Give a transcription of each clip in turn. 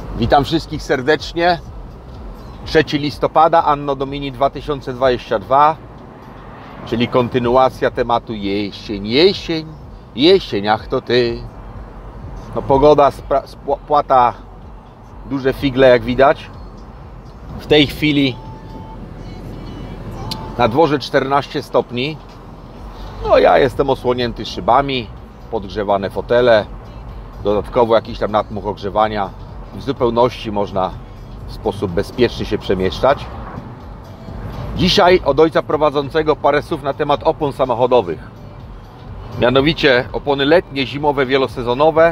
Witam wszystkich serdecznie. 3 listopada, Anno Domini 2022, czyli kontynuacja tematu jesień, jesień, jesień, ach to ty. No, pogoda spłata duże figle, jak widać. W tej chwili na dworze 14 stopni. No, ja jestem osłonięty szybami, podgrzewane fotele, dodatkowo jakiś tam nadmuch ogrzewania. W zupełności można w sposób bezpieczny się przemieszczać. Dzisiaj od ojca prowadzącego parę słów na temat opon samochodowych. Mianowicie opony letnie, zimowe, wielosezonowe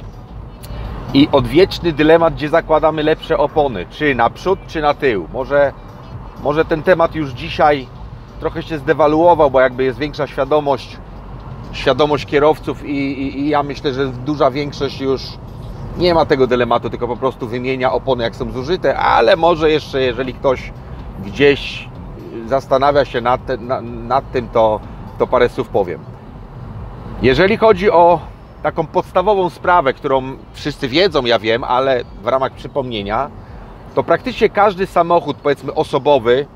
i odwieczny dylemat, gdzie zakładamy lepsze opony, czy na przód, czy na tył. Może ten temat już dzisiaj trochę się zdewaluował, bo jakby jest większa świadomość kierowców i ja myślę, że duża większość już nie ma tego dylematu, tylko po prostu wymienia opony, jak są zużyte, ale może jeszcze, jeżeli ktoś gdzieś zastanawia się nad tym, to parę słów powiem. Jeżeli chodzi o taką podstawową sprawę, którą wszyscy wiedzą, ja wiem, ale w ramach przypomnienia, to praktycznie każdy samochód, powiedzmy osobowy,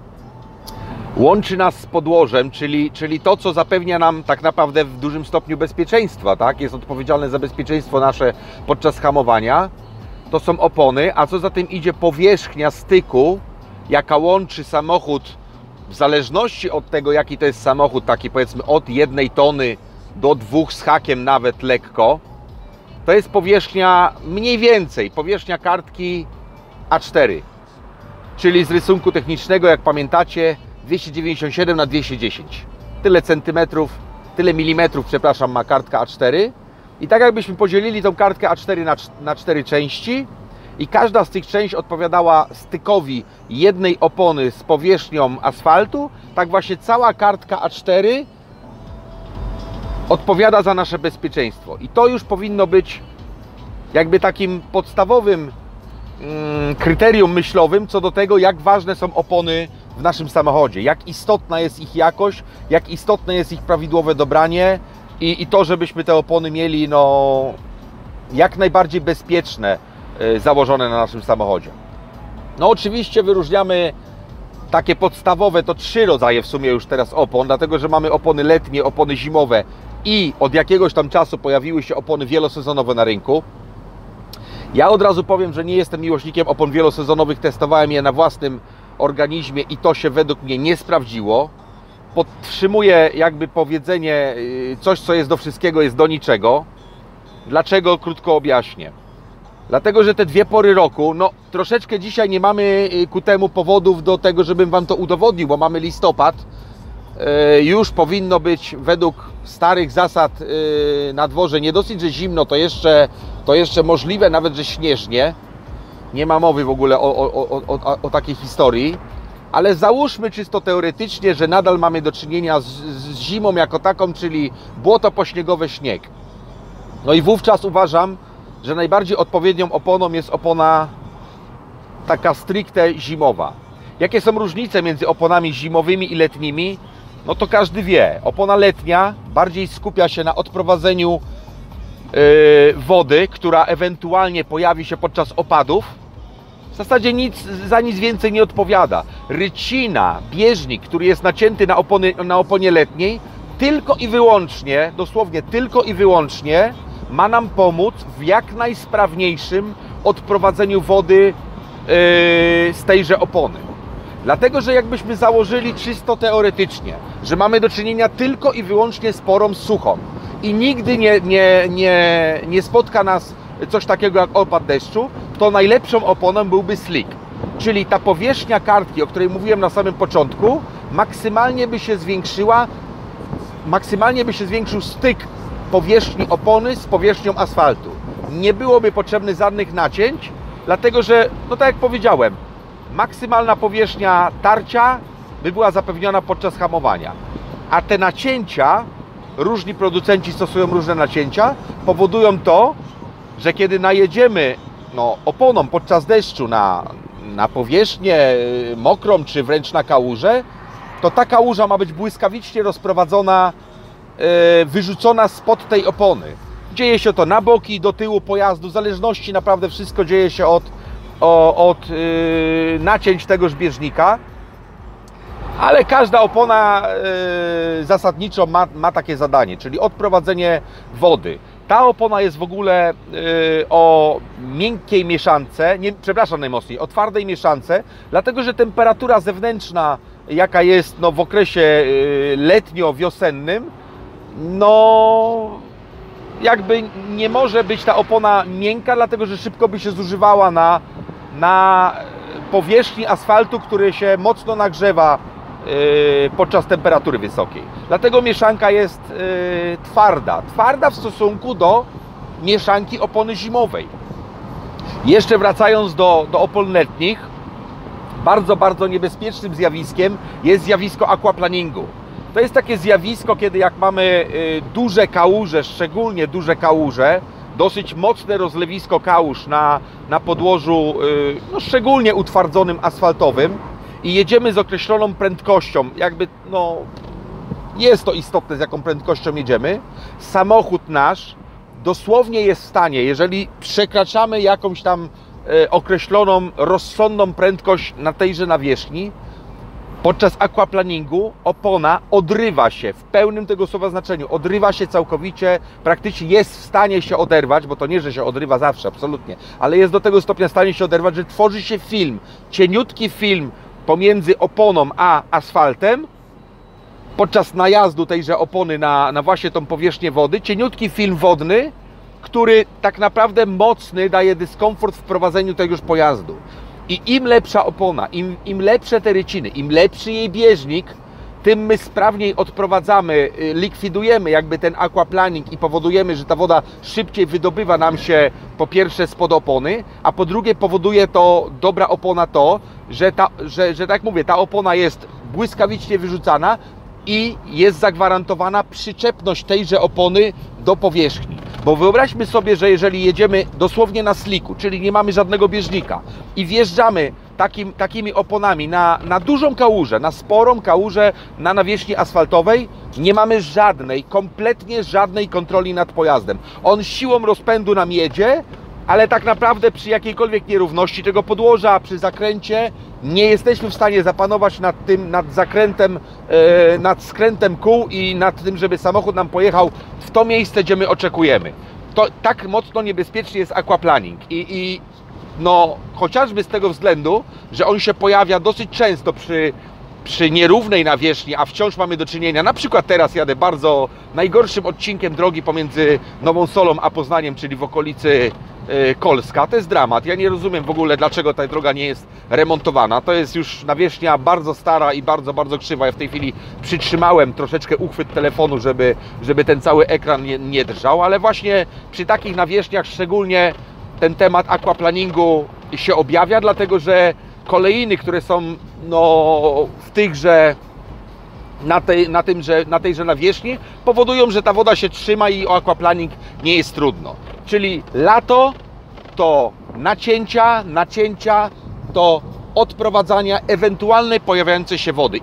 łączy nas z podłożem, czyli to, co zapewnia nam tak naprawdę w dużym stopniu bezpieczeństwa, tak? Jest odpowiedzialne za bezpieczeństwo nasze podczas hamowania. To są opony, a co za tym idzie powierzchnia styku, jaka łączy samochód, w zależności od tego, jaki to jest samochód, taki powiedzmy od 1 tony do 2 z hakiem nawet lekko, to jest powierzchnia mniej więcej, powierzchnia kartki A4, czyli z rysunku technicznego, jak pamiętacie, 297 na 210. Tyle centymetrów, tyle milimetrów, przepraszam, ma kartka A4. I tak jakbyśmy podzielili tą kartkę A4 na 4 części i każda z tych części odpowiadała stykowi jednej opony z powierzchnią asfaltu, tak właśnie cała kartka A4 odpowiada za nasze bezpieczeństwo. I to już powinno być jakby takim podstawowym kryterium myślowym co do tego, jak ważne są opony w naszym samochodzie, jak istotna jest ich jakość, jak istotne jest ich prawidłowe dobranie i to, żebyśmy te opony mieli jak najbardziej bezpieczne, założone na naszym samochodzie. No oczywiście wyróżniamy takie podstawowe, to 3 rodzaje w sumie już teraz opon, dlatego że mamy opony letnie, opony zimowe i od jakiegoś tam czasu pojawiły się opony wielosezonowe na rynku. Ja od razu powiem, że nie jestem miłośnikiem opon wielosezonowych, testowałem je na własnym organizmie i to się według mnie nie sprawdziło. Podtrzymuję jakby powiedzenie, coś co jest do wszystkiego jest do niczego. Dlaczego? Krótko objaśnię. Dlatego, że te 2 pory roku, no troszeczkę dzisiaj nie mamy ku temu powodów do tego, żebym Wam to udowodnił, bo mamy listopad. Już powinno być według starych zasad na dworze nie dosyć, że zimno, to jeszcze możliwe nawet, że śnieżnie. Nie ma mowy w ogóle o takiej historii, ale załóżmy czysto teoretycznie, że nadal mamy do czynienia z zimą jako taką, czyli błoto pośniegowe, śnieg. No i wówczas uważam, że najbardziej odpowiednią oponą jest opona taka stricte zimowa. Jakie są różnice między oponami zimowymi i letnimi? No to każdy wie. Opona letnia bardziej skupia się na odprowadzeniu wody, która ewentualnie pojawi się podczas opadów. W zasadzie za nic więcej nie odpowiada. Rycina, bieżnik, który jest nacięty na oponie letniej, tylko i wyłącznie, dosłownie tylko i wyłącznie ma nam pomóc w jak najsprawniejszym odprowadzeniu wody z tejże opony. Dlatego, że jakbyśmy założyli czysto teoretycznie, że mamy do czynienia tylko i wyłącznie z porą suchą i nigdy nie spotka nas coś takiego jak opad deszczu, to najlepszą oponą byłby slick. Czyli ta powierzchnia kartki, o której mówiłem na samym początku, maksymalnie by się zwiększył styk powierzchni opony z powierzchnią asfaltu. Nie byłoby potrzebnych żadnych nacięć, dlatego że, no tak jak powiedziałem, maksymalna powierzchnia tarcia by była zapewniona podczas hamowania. A te nacięcia, różni producenci stosują różne nacięcia, powodują to, że kiedy najedziemy oponą podczas deszczu na powierzchnię mokrą, czy wręcz na kałużę, to ta kałuża ma być błyskawicznie rozprowadzona, wyrzucona spod tej opony. Dzieje się to na boki, do tyłu pojazdu, w zależności naprawdę wszystko dzieje się od nacięć tegoż bieżnika. Ale każda opona zasadniczo ma takie zadanie, czyli odprowadzenie wody. Ta opona jest w ogóle o miękkiej mieszance, przepraszam najmocniej, o twardej mieszance, dlatego że temperatura zewnętrzna, jaka jest w okresie letnio-wiosennym, jakby nie może być ta opona miękka, dlatego że szybko by się zużywała na powierzchni asfaltu, który się mocno nagrzewa podczas temperatury wysokiej. Dlatego mieszanka jest twarda w stosunku do mieszanki opony zimowej. Jeszcze wracając do opon letnich, bardzo niebezpiecznym zjawiskiem jest zjawisko aquaplaningu. To jest takie zjawisko, kiedy jak mamy duże kałuże, szczególnie duże kałuże, dosyć mocne rozlewisko kałuż na podłożu szczególnie utwardzonym asfaltowym i jedziemy z określoną prędkością, jest to istotne, z jaką prędkością jedziemy, samochód nasz dosłownie jest w stanie, jeżeli przekraczamy jakąś tam określoną, rozsądną prędkość na tejże nawierzchni, podczas aquaplaningu opona odrywa się, w pełnym tego słowa znaczeniu, odrywa się całkowicie, praktycznie jest w stanie się oderwać, bo to nie, że się odrywa zawsze, absolutnie, ale jest do tego stopnia w stanie się oderwać, że tworzy się film, cieniutki film pomiędzy oponą a asfaltem, podczas najazdu tejże opony na właśnie tą powierzchnię wody, cieniutki film wodny, który tak naprawdę mocny daje dyskomfort w prowadzeniu tegoż pojazdu. I im lepsza opona, im lepsze te ryciny, im lepszy jej bieżnik, tym my sprawniej odprowadzamy, likwidujemy jakby ten aquaplaning i powodujemy, że ta woda szybciej wydobywa nam się po pierwsze spod opony, a po drugie powoduje to, dobra opona to, że tak jak mówię, ta opona jest błyskawicznie wyrzucana i jest zagwarantowana przyczepność tejże opony do powierzchni. Bo wyobraźmy sobie, że jeżeli jedziemy dosłownie na sliku, czyli nie mamy żadnego bieżnika i wjeżdżamy takimi oponami na dużą kałużę, na sporą kałużę na nawierzchni asfaltowej, nie mamy kompletnie żadnej kontroli nad pojazdem. On siłą rozpędu nam jedzie, ale tak naprawdę przy jakiejkolwiek nierówności tego podłoża, przy zakręcie nie jesteśmy w stanie zapanować nad skrętem kół i nad tym, żeby samochód nam pojechał w to miejsce, gdzie my oczekujemy. To tak mocno niebezpieczny jest aquaplaning i chociażby z tego względu, że on się pojawia dosyć często przy nierównej nawierzchni, a wciąż mamy do czynienia, na przykład teraz jadę bardzo najgorszym odcinkiem drogi pomiędzy Nową Solą a Poznaniem, czyli w okolicy Kolska. To jest dramat. Ja nie rozumiem w ogóle, dlaczego ta droga nie jest remontowana. To jest już nawierzchnia bardzo stara i bardzo krzywa. Ja w tej chwili przytrzymałem troszeczkę uchwyt telefonu, żeby ten cały ekran nie drżał, ale właśnie przy takich nawierzchniach szczególnie ten temat aquaplaningu się objawia, dlatego że kolejny, które są w tychże na tejże nawierzchni, powodują, że ta woda się trzyma i o aquaplaning nie jest trudno. Czyli lato to nacięcia to odprowadzania ewentualnej pojawiającej się wody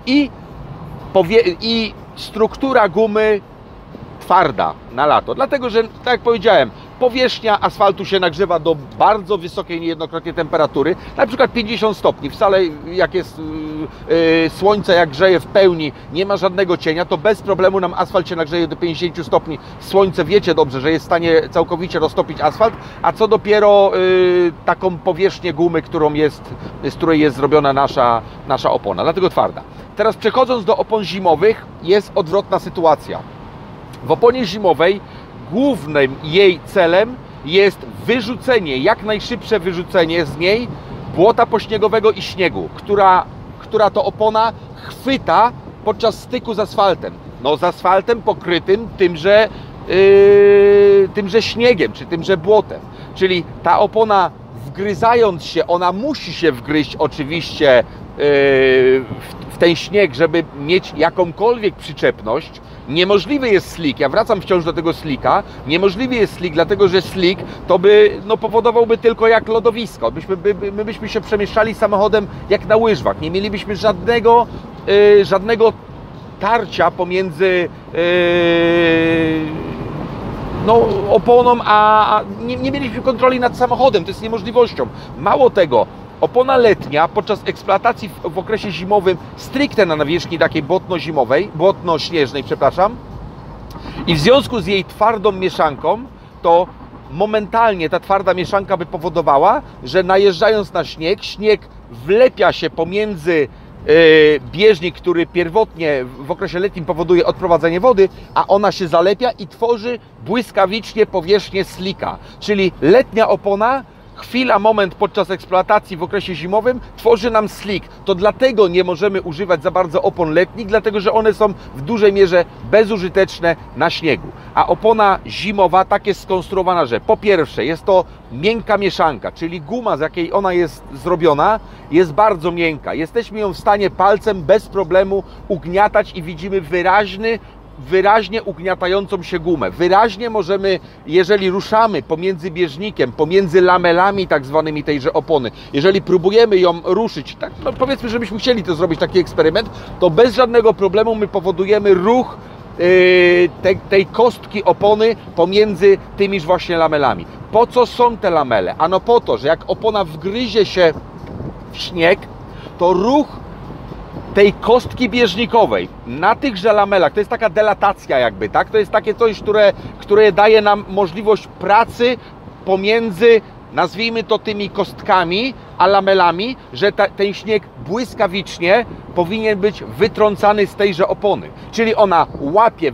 i struktura gumy twarda na lato, dlatego że, tak jak powiedziałem, powierzchnia asfaltu się nagrzewa do bardzo wysokiej niejednokrotnie temperatury, na przykład 50 stopni. Wcale jak jest słońce, jak grzeje w pełni, nie ma żadnego cienia, to bez problemu nam asfalt się nagrzeje do 50 stopni. Słońce, wiecie dobrze, że jest w stanie całkowicie roztopić asfalt, a co dopiero taką powierzchnię gumy, z której jest zrobiona nasza opona, dlatego twarda. Teraz przechodząc do opon zimowych, jest odwrotna sytuacja. W oponie zimowej głównym jej celem jest wyrzucenie, jak najszybsze wyrzucenie z niej błota pośniegowego i śniegu, która to opona chwyta podczas styku z asfaltem. Z asfaltem pokrytym tymże śniegiem, czy tymże błotem. Czyli ta opona, wgryzając się, ona musi się wgryźć oczywiście w ten śnieg, żeby mieć jakąkolwiek przyczepność. Niemożliwy jest slick, ja wracam wciąż do tego slicka, niemożliwy jest slick, dlatego że slick to by powodowałby tylko jak lodowisko. My byśmy się przemieszczali samochodem jak na łyżwach, nie mielibyśmy żadnego tarcia pomiędzy no, oponą, a nie mieliśmy kontroli nad samochodem, to jest niemożliwością. Mało tego, opona letnia podczas eksploatacji w okresie zimowym, stricte na nawierzchni takiej błotno-zimowej, błotno-śnieżnej, przepraszam, i w związku z jej twardą mieszanką, to momentalnie ta twarda mieszanka by powodowała, że najeżdżając na śnieg, śnieg wlepia się pomiędzy bieżnik, który pierwotnie w okresie letnim powoduje odprowadzenie wody, a ona się zalepia i tworzy błyskawicznie powierzchnię slika. Czyli letnia opona, chwila, moment podczas eksploatacji w okresie zimowym tworzy nam slick. To dlatego nie możemy używać za bardzo opon letnich, dlatego że one są w dużej mierze bezużyteczne na śniegu. A opona zimowa tak jest skonstruowana, że po pierwsze jest to miękka mieszanka, czyli guma, z jakiej ona jest zrobiona, jest bardzo miękka. Jesteśmy ją w stanie palcem bez problemu ugniatać i widzimy wyraźnie ugniatającą się gumę. Wyraźnie możemy, jeżeli ruszamy pomiędzy bieżnikiem, pomiędzy lamelami tak zwanymi tejże opony, jeżeli próbujemy ją ruszyć, tak, no powiedzmy, żebyśmy chcieli to zrobić, taki eksperyment, to bez żadnego problemu my powodujemy ruch tej kostki opony pomiędzy tymiż właśnie lamelami. Po co są te lamele? Ano po to, że jak opona wgryzie się w śnieg, to ruch tej kostki bieżnikowej na tychże lamelach, to jest taka delatacja jakby, tak? To jest takie coś, które daje nam możliwość pracy pomiędzy, nazwijmy to, tymi kostkami a lamelami, że ten śnieg błyskawicznie powinien być wytrącany z tejże opony. Czyli ona łapie,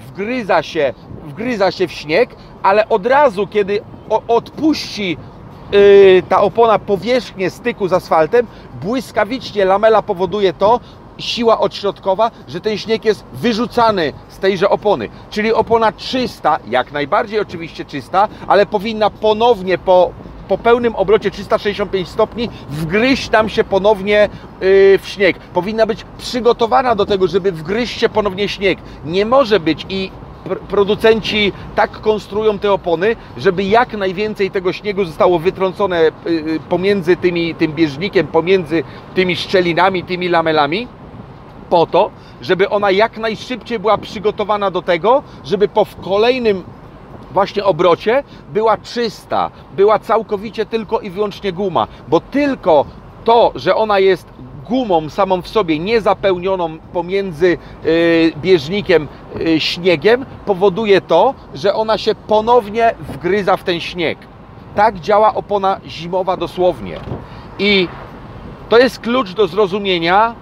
wgryza się w śnieg, ale od razu, kiedy odpuści ta opona powierzchnię styku z asfaltem, błyskawicznie lamela powoduje to, siła odśrodkowa, że ten śnieg jest wyrzucany z tejże opony. Czyli opona czysta, jak najbardziej oczywiście czysta, ale powinna ponownie po pełnym obrocie 365 stopni wgryźć nam się ponownie w śnieg. Powinna być przygotowana do tego, żeby wgryźć się ponownie w śnieg. Nie może być i producenci tak konstruują te opony, żeby jak najwięcej tego śniegu zostało wytrącone pomiędzy tym bieżnikiem, pomiędzy tymi szczelinami, tymi lamelami, po to, żeby ona jak najszybciej była przygotowana do tego, żeby po kolejnym właśnie obrocie była czysta, była całkowicie tylko i wyłącznie guma, bo tylko to, że ona jest gumą samą w sobie, niezapełnioną pomiędzy bieżnikiem, śniegiem, powoduje to, że ona się ponownie wgryza w ten śnieg. Tak działa opona zimowa dosłownie. I to jest klucz do zrozumienia.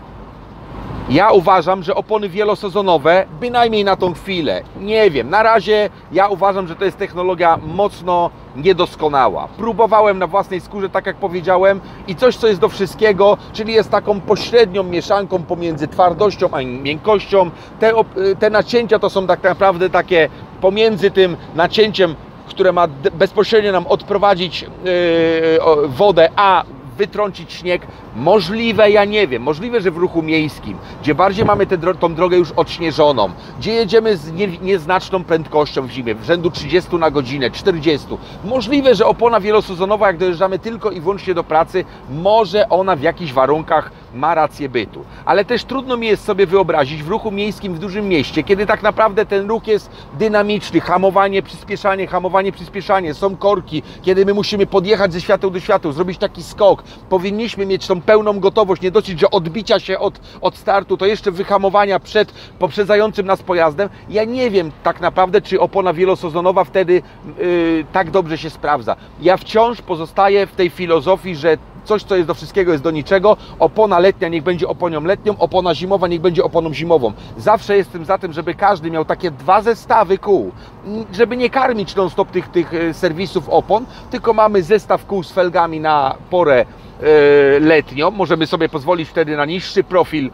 Ja uważam, że opony wielosezonowe, bynajmniej na tą chwilę, nie wiem, na razie ja uważam, że to jest technologia mocno niedoskonała. Próbowałem na własnej skórze, tak jak powiedziałem, i coś, co jest do wszystkiego, czyli jest taką pośrednią mieszanką pomiędzy twardością a miękkością. Te nacięcia to są tak naprawdę takie pomiędzy tym nacięciem, które ma bezpośrednio nam odprowadzić wodę, a wytrącić śnieg. Możliwe, ja nie wiem, możliwe, że w ruchu miejskim, gdzie bardziej mamy tą drogę już odśnieżoną, gdzie jedziemy z nieznaczną prędkością w zimie, w rzędu 30 na godzinę, 40. Możliwe, że opona wielosezonowa, jak dojeżdżamy tylko i wyłącznie do pracy, może ona w jakichś warunkach ma rację bytu. Ale też trudno mi jest sobie wyobrazić w ruchu miejskim w dużym mieście, kiedy tak naprawdę ten ruch jest dynamiczny, hamowanie, przyspieszanie, są korki, kiedy my musimy podjechać ze świateł do świateł, zrobić taki skok. Powinniśmy mieć tą pełną gotowość, nie dosyć, że odbicia się od startu, to jeszcze wyhamowania przed poprzedzającym nas pojazdem. Ja nie wiem tak naprawdę, czy opona wielosezonowa wtedy tak dobrze się sprawdza. Ja wciąż pozostaję w tej filozofii, że coś, co jest do wszystkiego, jest do niczego. Opona letnia niech będzie oponią letnią, opona zimowa niech będzie oponą zimową. Zawsze jestem za tym, żeby każdy miał takie dwa zestawy kół, żeby nie karmić non-stop tych serwisów opon, tylko mamy zestaw kół z felgami na porę letnią. Możemy sobie pozwolić wtedy na niższy profil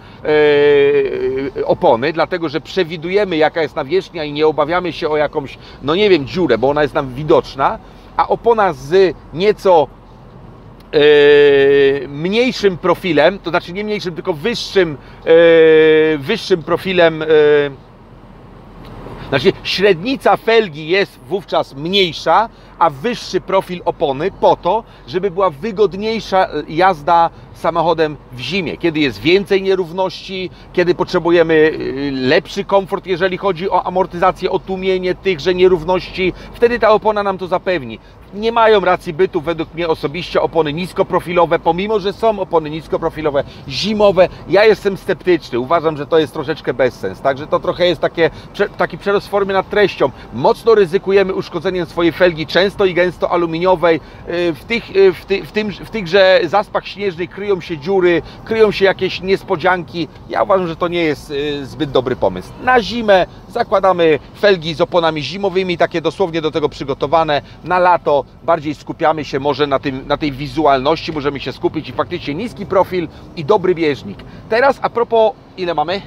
opony, dlatego że przewidujemy, jaka jest nawierzchnia i nie obawiamy się o jakąś, no nie wiem, dziurę, bo ona jest nam widoczna, a opona z nieco mniejszym profilem, to znaczy nie mniejszym, tylko wyższym profilem, znaczy średnica felgi jest wówczas mniejsza, a wyższy profil opony po to, żeby była wygodniejsza jazda samochodem w zimie, kiedy jest więcej nierówności, kiedy potrzebujemy lepszy komfort, jeżeli chodzi o amortyzację, o tłumienie tychże nierówności, wtedy ta opona nam to zapewni. Nie mają racji bytu według mnie osobiście opony niskoprofilowe, pomimo że są opony niskoprofilowe, zimowe. Ja jestem sceptyczny, uważam, że to jest troszeczkę bezsens, także to trochę jest taki przerost formy nad treścią. Mocno ryzykujemy uszkodzeniem swojej felgi, często i gęsto aluminiowej. W tychże zaspach śnieżnych kryją się dziury, kryją się jakieś niespodzianki. Ja uważam, że to nie jest zbyt dobry pomysł. Na zimę zakładamy felgi z oponami zimowymi, takie dosłownie do tego przygotowane. Na lato bardziej skupiamy się może na tej wizualności, możemy się skupić i faktycznie niski profil i dobry bieżnik. Teraz a propos, ile mamy?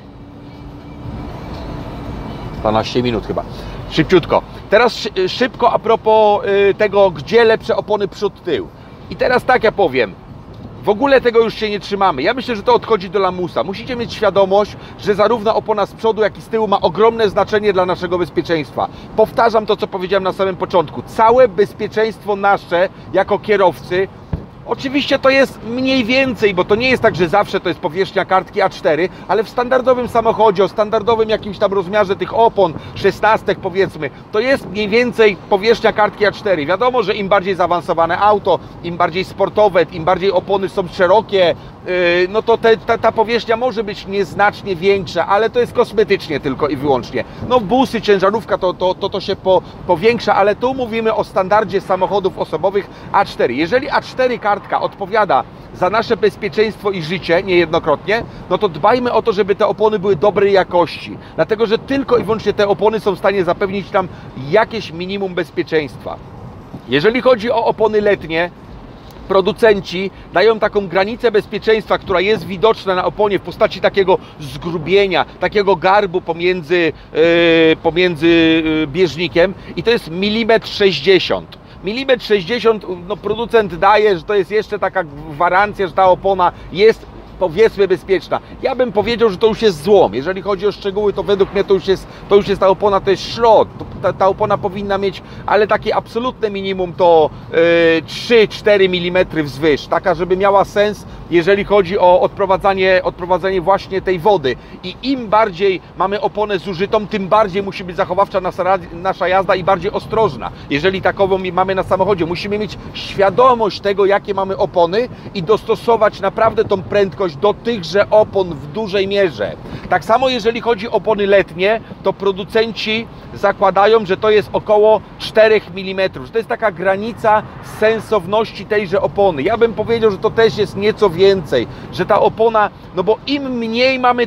12 minut chyba. Szybciutko. Teraz szybko a propos tego, gdzie lepsze opony przód-tył. I teraz tak ja powiem. W ogóle tego już się nie trzymamy. Ja myślę, że to odchodzi do lamusa. Musicie mieć świadomość, że zarówno opona z przodu, jak i z tyłu ma ogromne znaczenie dla naszego bezpieczeństwa. Powtarzam to, co powiedziałem na samym początku. Całe bezpieczeństwo nasze jako kierowcy, oczywiście to jest mniej więcej, bo to nie jest tak, że zawsze to jest powierzchnia kartki A4, ale w standardowym samochodzie, o standardowym jakimś tam rozmiarze tych opon, 16 powiedzmy, to jest mniej więcej powierzchnia kartki A4. Wiadomo, że im bardziej zaawansowane auto, im bardziej sportowe, im bardziej opony są szerokie, no to ta powierzchnia może być nieznacznie większa, ale to jest kosmetycznie tylko i wyłącznie. No busy, ciężarówka to się powiększa, ale tu mówimy o standardzie samochodów osobowych A4. Jeżeli A4 kartka odpowiada za nasze bezpieczeństwo i życie niejednokrotnie, no to dbajmy o to, żeby te opony były dobrej jakości. Dlatego, że tylko i wyłącznie te opony są w stanie zapewnić nam jakieś minimum bezpieczeństwa. Jeżeli chodzi o opony letnie, producenci dają taką granicę bezpieczeństwa, która jest widoczna na oponie w postaci takiego zgrubienia, takiego garbu pomiędzy bieżnikiem i to jest 1,60 mm. 1,60 mm, no producent daje, że to jest jeszcze taka gwarancja, że ta opona jest powiedzmy bezpieczna. Ja bym powiedział, że to już jest złom. Jeżeli chodzi o szczegóły, to według mnie to już jest ta opona, to jest szrot. Ta opona powinna mieć, ale takie absolutne minimum to 3-4 mm wzwyż. Taka, żeby miała sens, jeżeli chodzi o odprowadzanie właśnie tej wody. I im bardziej mamy oponę zużytą, tym bardziej musi być zachowawcza nasza jazda i bardziej ostrożna. Jeżeli takową mamy na samochodzie, musimy mieć świadomość tego, jakie mamy opony i dostosować naprawdę tą prędkość do tychże opon w dużej mierze. Tak samo jeżeli chodzi o opony letnie, to producenci zakładają, że to jest około 4 mm, że to jest taka granica sensowności tejże opony. Ja bym powiedział, że to też jest nieco więcej, że ta opona, no bo im mniej mamy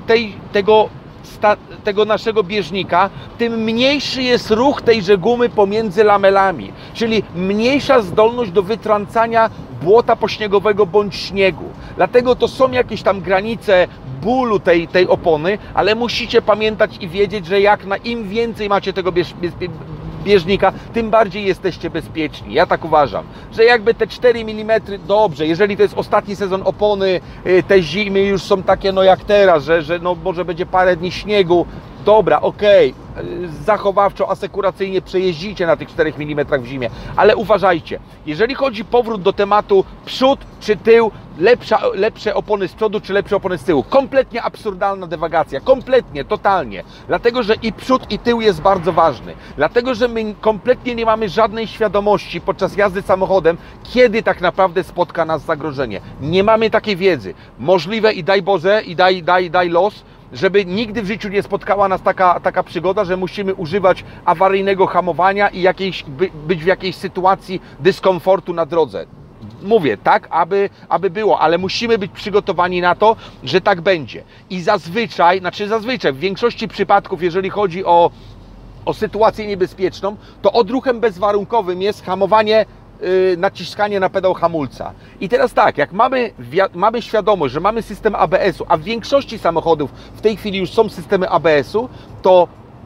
tego naszego bieżnika, tym mniejszy jest ruch tejże gumy pomiędzy lamelami, czyli mniejsza zdolność do wytrącania błota pośniegowego bądź śniegu. Dlatego to są jakieś tam granice bólu tej opony, ale musicie pamiętać i wiedzieć, że im więcej macie tego bieżnika, tym bardziej jesteście bezpieczni. Ja tak uważam, że jakby te 4 mm, dobrze, jeżeli to jest ostatni sezon opony, te zimy już są takie no jak teraz, że no może będzie parę dni śniegu, dobra, okej, zachowawczo, asekuracyjnie przejeździcie na tych 4 mm w zimie, ale uważajcie, jeżeli chodzi powrót do tematu przód czy tył, lepsze opony z przodu czy lepsze opony z tyłu, kompletnie absurdalna dywagacja, kompletnie, totalnie, dlatego, że i przód i tył jest bardzo ważny, dlatego, że my kompletnie nie mamy żadnej świadomości podczas jazdy samochodem, kiedy tak naprawdę spotka nas zagrożenie. Nie mamy takiej wiedzy. Możliwe i daj Boże, i daj los, żeby nigdy w życiu nie spotkała nas taka przygoda, że musimy używać awaryjnego hamowania i być w jakiejś sytuacji dyskomfortu na drodze. Mówię, tak, aby było, ale musimy być przygotowani na to, że tak będzie. I zazwyczaj, w większości przypadków, jeżeli chodzi o sytuację niebezpieczną, to odruchem bezwarunkowym jest hamowanie, naciskanie na pedał hamulca. I teraz tak, jak mamy świadomość, że mamy system ABS-u, a w większości samochodów w tej chwili już są systemy ABS-u, to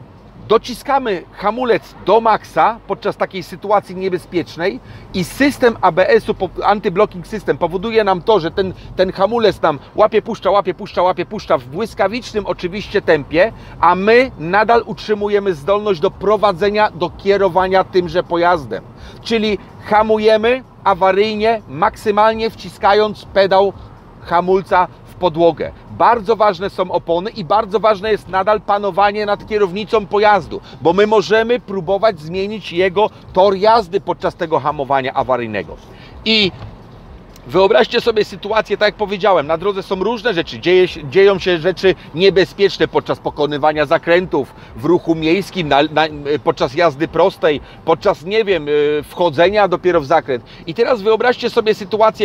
dociskamy hamulec do maksa podczas takiej sytuacji niebezpiecznej i system ABS-u, anti-blocking system, powoduje nam to, że ten hamulec nam łapie, puszcza w błyskawicznym oczywiście tempie, a my nadal utrzymujemy zdolność do prowadzenia, do kierowania tymże pojazdem. Czyli hamujemy awaryjnie, maksymalnie wciskając pedał hamulca w podłogę. Bardzo ważne są opony i bardzo ważne jest nadal panowanie nad kierownicą pojazdu, bo my możemy próbować zmienić jego tor jazdy podczas tego hamowania awaryjnego. I wyobraźcie sobie sytuację, tak jak powiedziałem, na drodze są różne rzeczy, dzieją się rzeczy niebezpieczne podczas pokonywania zakrętów, w ruchu miejskim, podczas jazdy prostej, podczas, nie wiem, wchodzenia dopiero w zakręt. I teraz wyobraźcie sobie sytuację,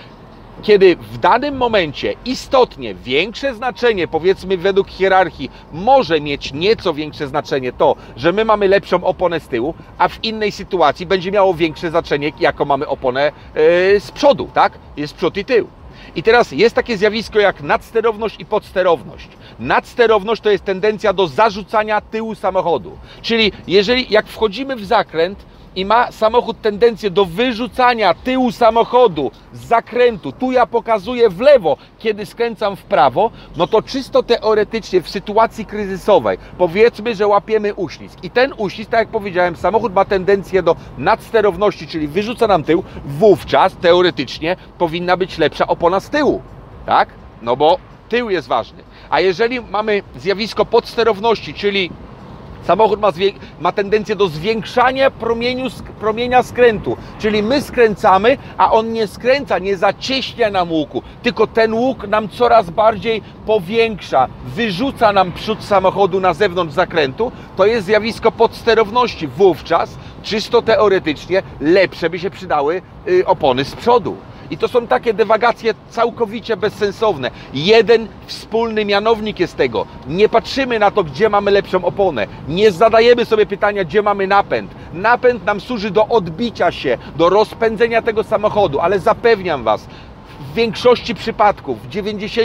kiedy w danym momencie istotnie większe znaczenie, powiedzmy według hierarchii, może mieć nieco większe znaczenie to, że my mamy lepszą oponę z tyłu, a w innej sytuacji będzie miało większe znaczenie, jaką mamy oponę z przodu, tak? Jest przód i tył. I teraz jest takie zjawisko jak nadsterowność i podsterowność. Nadsterowność to jest tendencja do zarzucania tyłu samochodu. Czyli jak wchodzimy w zakręt, i ma samochód tendencję do wyrzucania tyłu samochodu z zakrętu, tu ja pokazuję w lewo, kiedy skręcam w prawo, no to czysto teoretycznie w sytuacji kryzysowej powiedzmy, że łapiemy uślizg i ten uślizg, tak jak powiedziałem, samochód ma tendencję do nadsterowności, czyli wyrzuca nam tył, wówczas teoretycznie powinna być lepsza opona z tyłu, tak? No bo tył jest ważny. A jeżeli mamy zjawisko podsterowności, czyli samochód ma tendencję do zwiększania promienia skrętu, czyli my skręcamy, a on nie skręca, nie zacieśnia nam łuku, tylko ten łuk nam coraz bardziej powiększa, wyrzuca nam przód samochodu na zewnątrz zakrętu, to jest zjawisko podsterowności. Wówczas, czysto teoretycznie, lepsze by się przydały opony z przodu. I to są takie dywagacje całkowicie bezsensowne. Jeden wspólny mianownik jest tego. Nie patrzymy na to, gdzie mamy lepszą oponę. Nie zadajemy sobie pytania, gdzie mamy napęd. Napęd nam służy do odbicia się, do rozpędzenia tego samochodu, ale zapewniam Was, w większości przypadków, w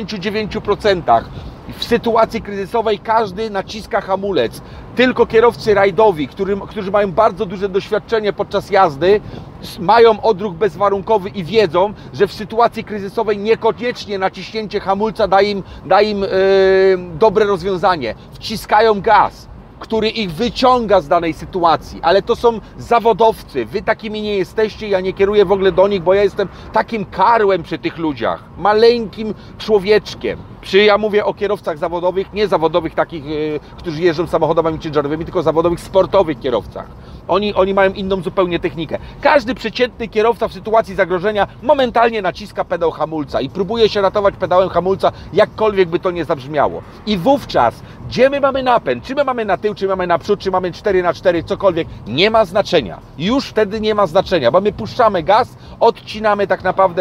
99%, w sytuacji kryzysowej każdy naciska hamulec. Tylko kierowcy rajdowi, którzy mają bardzo duże doświadczenie podczas jazdy, mają odruch bezwarunkowy i wiedzą, że w sytuacji kryzysowej niekoniecznie naciśnięcie hamulca da im dobre rozwiązanie. Wciskają gaz, który ich wyciąga z danej sytuacji, ale to są zawodowcy, wy takimi nie jesteście, ja nie kieruję w ogóle do nich, bo ja jestem takim karłem przy tych ludziach, maleńkim człowieczkiem. Ja mówię o kierowcach zawodowych, nie zawodowych takich, którzy jeżdżą samochodami ciężarowymi, tylko zawodowych, sportowych kierowcach. Oni mają inną zupełnie technikę. Każdy przeciętny kierowca w sytuacji zagrożenia momentalnie naciska pedał hamulca i próbuje się ratować pedałem hamulca, jakkolwiek by to nie zabrzmiało. I wówczas, gdzie my mamy napęd, czy my mamy na tył, czy mamy na przód, czy mamy 4x4, cokolwiek, nie ma znaczenia. Już wtedy nie ma znaczenia, bo my puszczamy gaz, odcinamy tak naprawdę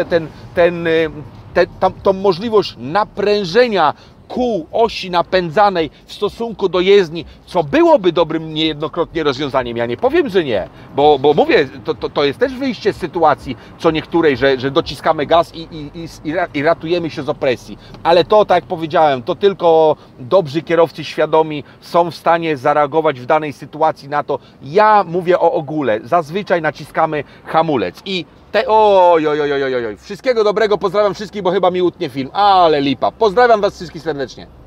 tą możliwość naprężenia kół osi napędzanej w stosunku do jezdni, co byłoby dobrym niejednokrotnie rozwiązaniem. Ja nie powiem, że nie, bo mówię, to jest też wyjście z sytuacji co niektórej, że dociskamy gaz i ratujemy się z opresji. Ale to, tak jak powiedziałem, to tylko dobrzy kierowcy świadomi są w stanie zareagować w danej sytuacji na to. Ja mówię o ogóle, zazwyczaj naciskamy hamulec i oj. Wszystkiego dobrego, pozdrawiam wszystkich, bo chyba mi utnie film, ale lipa. Pozdrawiam Was wszystkich serdecznie.